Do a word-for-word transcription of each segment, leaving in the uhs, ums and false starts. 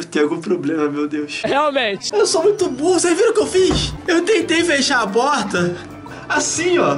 ter algum problema, meu Deus. Realmente. Eu sou muito burro, vocês viram o que eu fiz? Eu tentei fechar a porta assim, ó.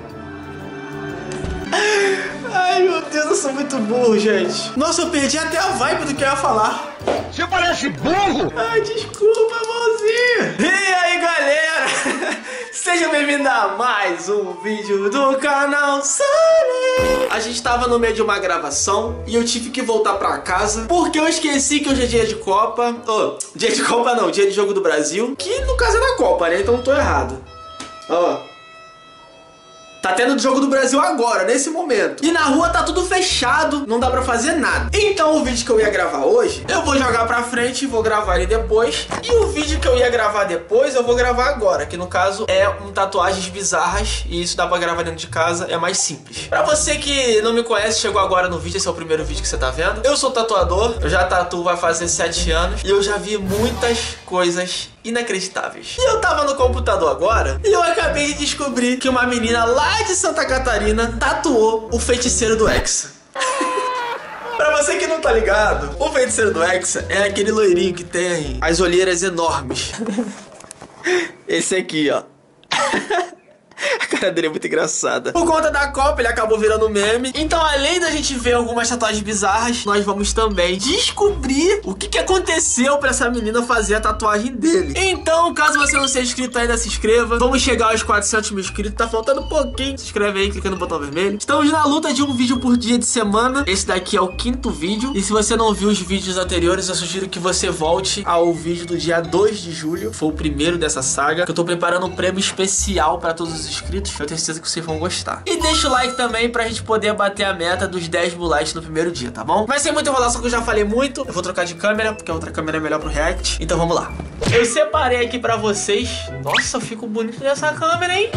Ai, meu Deus, eu sou muito burro, gente. Nossa, eu perdi até a vibe do que eu ia falar. Você parece burro! Ai, desculpa, mãozinha. E aí, galera? Seja bem-vindo a mais um vídeo do canal Sunny. A gente tava no meio de uma gravação e eu tive que voltar pra casa porque eu esqueci que hoje é dia de Copa. Oh, dia de Copa não, dia de Jogo do Brasil. Que no caso é da Copa, né? Então eu tô errado. Ó. Oh. Tá tendo Jogo do Brasil agora, nesse momento. E na rua tá tudo fechado, não dá pra fazer nada. Então o vídeo que eu ia gravar hoje, eu vou jogar pra frente e vou gravar ele depois. E o vídeo que eu ia gravar depois, eu vou gravar agora. Que no caso é um tatuagens bizarras. E isso dá pra gravar dentro de casa, é mais simples. Pra você que não me conhece, chegou agora no vídeo, esse é o primeiro vídeo que você tá vendo. Eu sou tatuador, eu já tatuo vai fazer sete anos. E eu já vi muitas coisas inacreditáveis. E eu tava no computador agora e eu acabei de descobrir que uma menina lá de Santa Catarina tatuou o Feiticeiro do Hexa. Pra você que não tá ligado, o Feiticeiro do Hexa é aquele loirinho que tem as olheiras enormes. Esse aqui, ó. A cara dele é muito engraçada. Por conta da Copa, ele acabou virando meme. Então, além da gente ver algumas tatuagens bizarras, nós vamos também descobrir o que, que aconteceu pra essa menina fazer a tatuagem dele. Então, caso você não seja inscrito ainda, se inscreva. Vamos chegar aos quatrocentos mil inscritos. Tá faltando um pouquinho. Se inscreve aí, clica no botão vermelho. Estamos na luta de um vídeo por dia de semana. Esse daqui é o quinto vídeo. E se você não viu os vídeos anteriores, eu sugiro que você volte ao vídeo do dia dois de julho. Foi o primeiro dessa saga. Que eu tô preparando um prêmio especial pra todos os inscritos. Eu tenho certeza que vocês vão gostar. E deixa o like também pra gente poder bater a meta dos dez mil likes no primeiro dia, tá bom? Mas sem muita enrolação, que eu já falei muito. Eu vou trocar de câmera, porque a outra câmera é melhor pro react. Então vamos lá. Eu separei aqui pra vocês. Nossa, eu fico bonito nessa câmera, hein?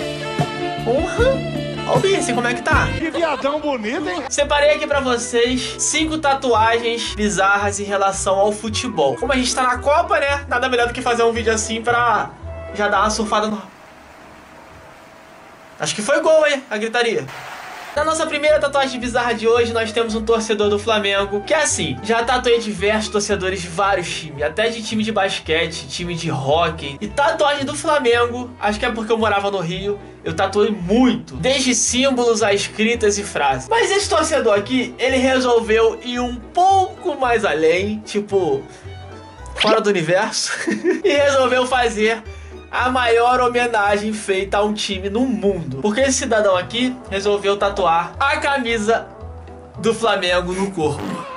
Porra! Olha o Vince, como é que tá? Que viadão bonito, hein? Separei aqui pra vocês cinco tatuagens bizarras em relação ao futebol. Como a gente tá na Copa, né? Nada melhor do que fazer um vídeo assim pra já dar uma surfada no... Acho que foi gol, hein? A gritaria. Na nossa primeira tatuagem bizarra de hoje, nós temos um torcedor do Flamengo, que é assim, já tatuei diversos torcedores de vários times, até de time de basquete, time de hóquei. E tatuagem do Flamengo, acho que é porque eu morava no Rio, eu tatuei muito, desde símbolos a escritas e frases. Mas esse torcedor aqui, ele resolveu ir um pouco mais além, tipo, fora do universo, e resolveu fazer a maior homenagem feita a um time no mundo. Porque esse cidadão aqui resolveu tatuar a camisa do Flamengo no corpo.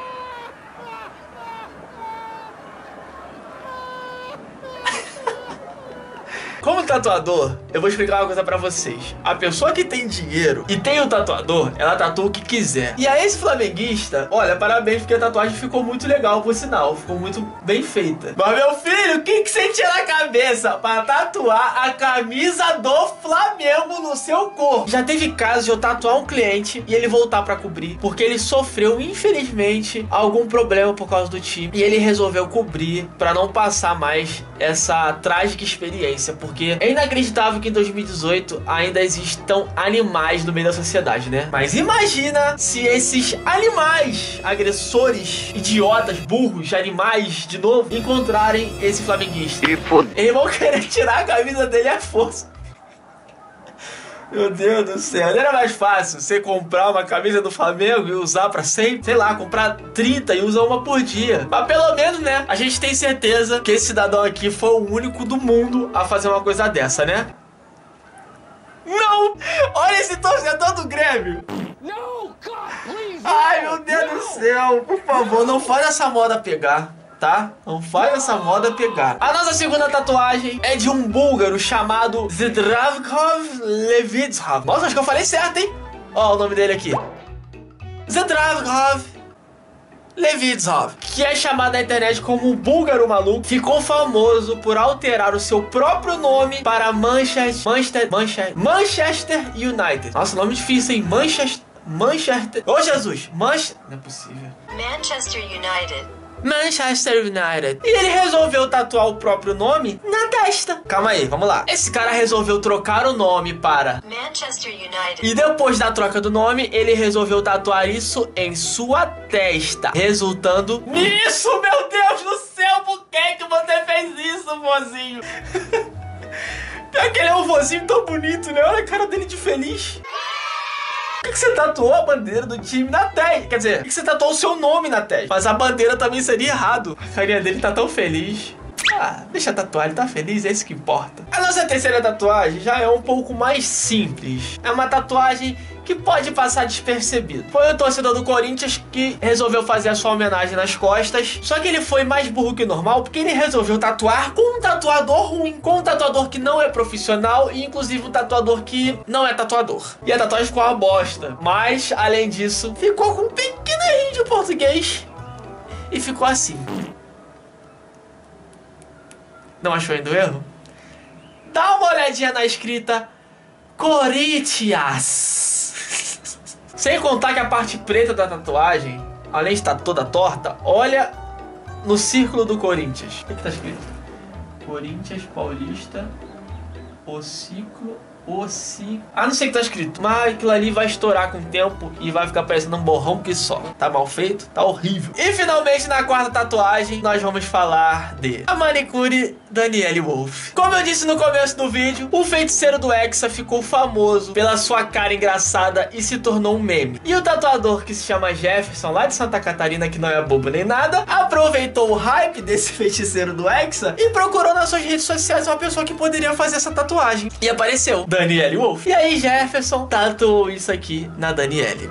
Como tatuador, eu vou explicar uma coisa pra vocês. A pessoa que tem dinheiro e tem o tatuador, ela tatua o que quiser. E a esse flamenguista, olha, parabéns, porque a tatuagem ficou muito legal, por sinal. Ficou muito bem feita. Mas, meu filho, o que, que você tira na cabeça pra tatuar a camisa do Flamengo no seu corpo? Já teve casos de eu tatuar um cliente e ele voltar pra cobrir, porque ele sofreu, infelizmente, algum problema por causa do time. E ele resolveu cobrir pra não passar mais essa trágica experiência, porque é inacreditável que em dois mil e dezoito ainda existam animais no meio da sociedade, né? Mas imagina se esses animais, agressores, idiotas, burros, animais, de novo, encontrarem esse flamenguista. E eles vão querer tirar a camisa dele à força. Meu Deus do céu, não era mais fácil você comprar uma camisa do Flamengo e usar pra sempre? Sei lá, comprar trinta e usar uma por dia. Mas pelo menos, né, a gente tem certeza que esse cidadão aqui foi o único do mundo a fazer uma coisa dessa, né? Não! Olha esse torcedor do Grêmio! No, God, please, ai, meu Deus do céu! Por favor, não faz essa moda pegar, tá? Não faz essa moda pegar. A nossa segunda tatuagem é de um búlgaro chamado Zdravkov Levitsov. Nossa, acho que eu falei certo, hein? Ó, o nome dele aqui. Zdravkov Levitsov, que é chamado na internet como o búlgaro maluco, ficou famoso por alterar o seu próprio nome para Manchester, Manchester, Manchester, Manchester United. Nossa, nome difícil, hein? Manchester, Manchester. Ô, Jesus, Manchester. Não é possível. Manchester United. Manchester United. E ele resolveu tatuar o próprio nome na testa. Calma aí, vamos lá. Esse cara resolveu trocar o nome para Manchester United. E depois da troca do nome, ele resolveu tatuar isso em sua testa, resultando nisso, meu Deus do céu. vozinho. Pior que ele é um vozinho tão bonito, né? Olha a cara dele de feliz. Por que, que você tatuou a bandeira do time na testa? Quer dizer, por que, que você tatuou o seu nome na testa? Mas a bandeira também seria errado. A carinha dele tá tão feliz. Ah, deixa tatuar, ele tá feliz, é isso que importa. A nossa terceira tatuagem já é um pouco mais simples. É uma tatuagem que pode passar despercebido. Foi o torcedor do Corinthians que resolveu fazer a sua homenagem nas costas. Só que ele foi mais burro que o normal, porque ele resolveu tatuar com um tatuador ruim, com um tatuador que não é profissional e inclusive um tatuador que não é tatuador. E a tatuagem ficou uma bosta. Mas, além disso, ficou com um pequeno errinho de português. E ficou assim. Não achou ainda o erro? Dá uma olhadinha na escrita Corinthians. Sem contar que a parte preta da tatuagem, além de estar toda torta, olha no círculo do Corinthians. O que está escrito? Corinthians Paulista, o ciclo, o ciclo... Ah, não sei o que tá escrito, mas aquilo ali vai estourar com o tempo e vai ficar parecendo um borrão que só. Tá mal feito, tá horrível. E finalmente, na quarta tatuagem, nós vamos falar de a manicure Danielle Wolf. Como eu disse no começo do vídeo, o feiticeiro do Hexa ficou famoso pela sua cara engraçada e se tornou um meme. E o tatuador, que se chama Jefferson, lá de Santa Catarina, que não é bobo nem nada, aproveitou o hype desse feiticeiro do Hexa e procurou nas suas redes sociais uma pessoa que poderia fazer essa tatuagem. E apareceu Danielle Wolf. E aí Jefferson tatuou isso aqui na Danielle.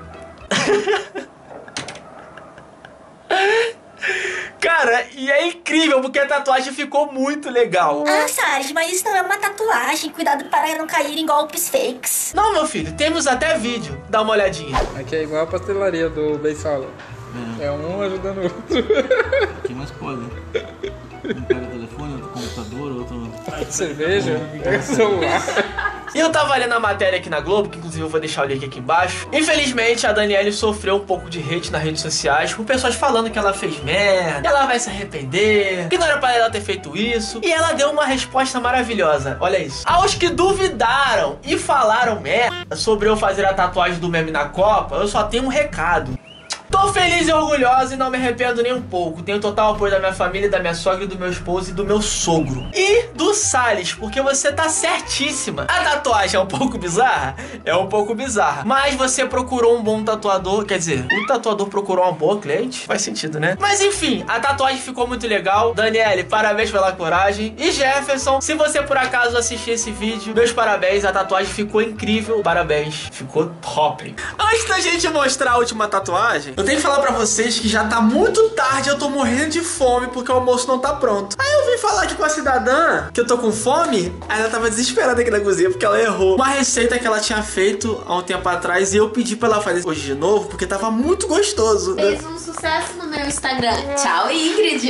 Cara, e é incrível porque a tatuagem ficou muito legal. Ah, Salles, mas isso não é uma tatuagem. Cuidado para não cair em golpes fakes. Não, meu filho, temos até vídeo. Dá uma olhadinha. Aqui é igual a pastelaria do Beisola. É. é um ajudando o outro. Quem mais pode? Um pega o telefone, outro computador, outro... cerveja, é celular. E eu tava lendo a matéria aqui na Globo, que inclusive eu vou deixar o link aqui embaixo. Infelizmente, a Danielle sofreu um pouco de hate nas redes sociais, com pessoas falando que ela fez merda, que ela vai se arrepender, que não era pra ela ter feito isso. E ela deu uma resposta maravilhosa, olha isso. Aos que duvidaram e falaram merda sobre eu fazer a tatuagem do meme na Copa, eu só tenho um recado. Tô feliz e orgulhosa e não me arrependo nem um pouco. Tenho total apoio da minha família, da minha sogra, do meu esposo e do meu sogro. E do Salles, porque você tá certíssima. A tatuagem é um pouco bizarra? É um pouco bizarra. Mas você procurou um bom tatuador. Quer dizer, o tatuador procurou uma boa cliente. Faz sentido, né? Mas enfim, a tatuagem ficou muito legal. Danielle, parabéns pela coragem. E Jefferson, se você por acaso assistir esse vídeo, meus parabéns. A tatuagem ficou incrível. Parabéns. Ficou top. Antes da gente mostrar a última tatuagem, eu tenho que falar pra vocês que já tá muito tarde, eu tô morrendo de fome porque o almoço não tá pronto. Aí eu vim falar aqui com a cidadã que eu tô com fome, aí ela tava desesperada aqui na cozinha porque ela errou uma receita que ela tinha feito há um tempo atrás e eu pedi pra ela fazer hoje de novo porque tava muito gostoso. Fez um sucesso no meu Instagram. Tchau, Ingrid.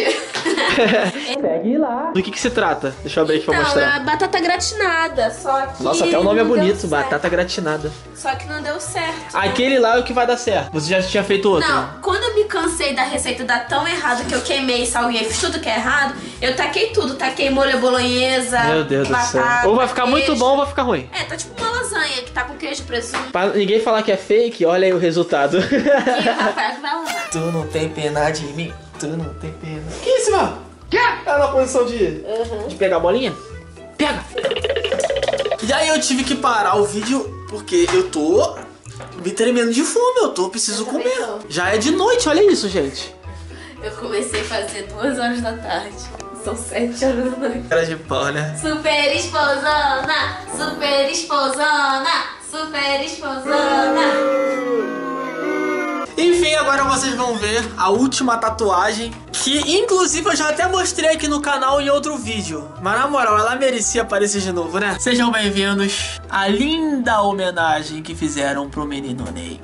Segue lá. Do que que se trata? Deixa eu abrir aqui pra Então, mostrar. é batata gratinada, só que... Nossa, até o nome é não deu bonito, certo. batata gratinada. Só que não deu certo. Aquele lá é o que vai dar certo. Você já tinha feito outro? Não, quando eu me cansei da receita dar tão errado que eu queimei, salguei, fiz tudo que é errado, eu taquei tudo. Taquei molho bolonhesa, Meu Deus batata, do céu. Ou vai ficar queijo. muito bom ou vai ficar ruim. É, tá tipo uma lasanha que tá com queijo e presunto. Pra ninguém falar que é fake, olha aí o resultado. E o Rafael que vai lavar. Tu não tem pena de mim, tu não tem pena. Que isso, mano? Que? Tá na posição de, Uhum. de pegar a bolinha? Pega! E aí eu tive que parar o vídeo porque eu tô me tremendo de fome, eu tô, preciso Eu também comer. tô. Já é de noite, olha isso, gente. Eu comecei a fazer duas horas da tarde. São sete horas da noite. Cara de pau, né? Super esposona, super esposona, super esposona. Enfim, agora vocês vão ver a última tatuagem, que inclusive eu já até mostrei aqui no canal em outro vídeo. Mas na moral, ela merecia aparecer de novo, né? Sejam bem-vindos à linda homenagem que fizeram pro menino Ney.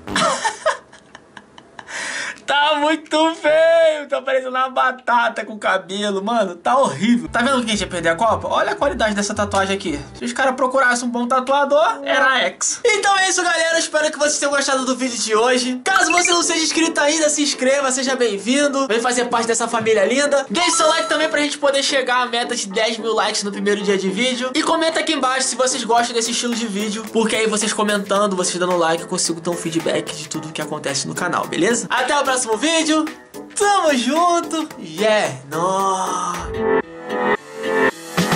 Tá muito feio, tá parecendo uma batata com cabelo, mano, tá horrível. Tá vendo que a gente ia perder a Copa? Olha a qualidade dessa tatuagem aqui. Se os caras procurassem um bom tatuador, era X. Então é isso, galera, eu espero que vocês tenham gostado do vídeo de hoje. Caso você não seja inscrito ainda, se inscreva, seja bem-vindo. Vem fazer parte dessa família linda. Deixe seu like também pra gente poder chegar à meta de dez mil likes no primeiro dia de vídeo. E comenta aqui embaixo se vocês gostam desse estilo de vídeo, porque aí vocês comentando, vocês dando like, eu consigo ter um feedback de tudo que acontece no canal, beleza? Até o próximo vídeo, tamo junto, yeah, nóis!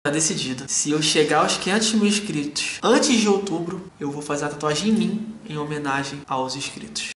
Tá decidido. Se eu chegar aos quinhentos mil inscritos antes de outubro, eu vou fazer a tatuagem em mim, em homenagem aos inscritos.